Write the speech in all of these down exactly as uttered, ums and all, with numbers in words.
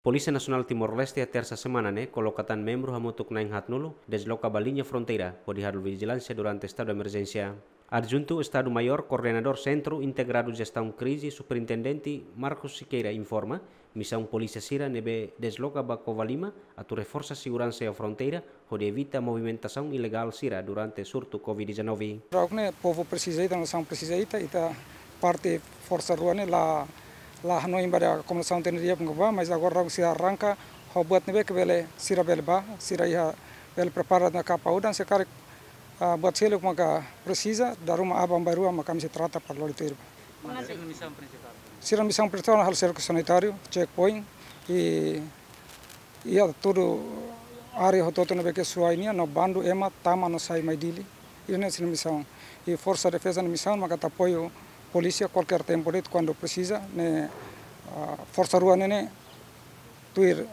Polícia Nacional Timor-Leste a terça semana né colocatan membro hamutuk naing hatnulu desloca a linha fronteira pode har vigilância durante estado de emergência. Adjunto Estado Maior Coordenador Centro Integrado Gestão Crise Superintendente Marcos Siqueira informa missão Polícia Sira nebe desloca Bacova Lima atu reforça segurança a fronteira onde evita movimentação ilegal Sira durante surto covid dezenove. O povo precisa da nação precisa ita ita parte força rua né lá lá não embora a comissão teneria pengobá, mas agora se arranca buat nebe que bele Sira bele ba Sira ia bele prepara na capa udan sekarang Uh, buat selo maka precisa da rumah abang baru maka kami se trata para lo itu. Mana sih missão principal? Sira missão principal hal cerco sanitário, checkpoint e ia tudo área hototo no beque suainia no bando ema tama no sai mai dili. Isso é missão. E força de defesa na missão maka apoio polícia qualquer tempo quando precisa ne uh, força rua ne tuir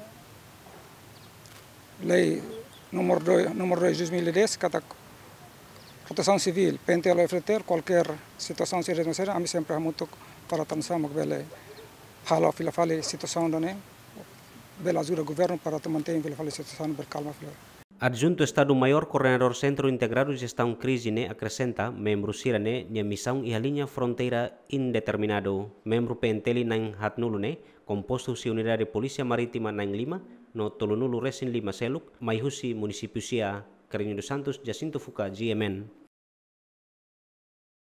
lei número dois número dois dois mil e dez kata proteção civil, pentelo efeter, qualquer situação se reconhecer, a mim sempre é muito para tansa magbele hala fila fale situação dane bela ajuda governo para manter fila fale situação bercalma fila. Adjunto Estado Maior Coordenador Centro Integrado Gestão Crise ne acrescenta membro Sira ne nia missão e a linha fronteira indeterminado. Membro P N T L naing hatnulu ne composto si unidade Polícia Marítima naing lima no tolunulu resin lima seluk maihusi município Sia Carinho dos Santos Jacinto Fuca G M N.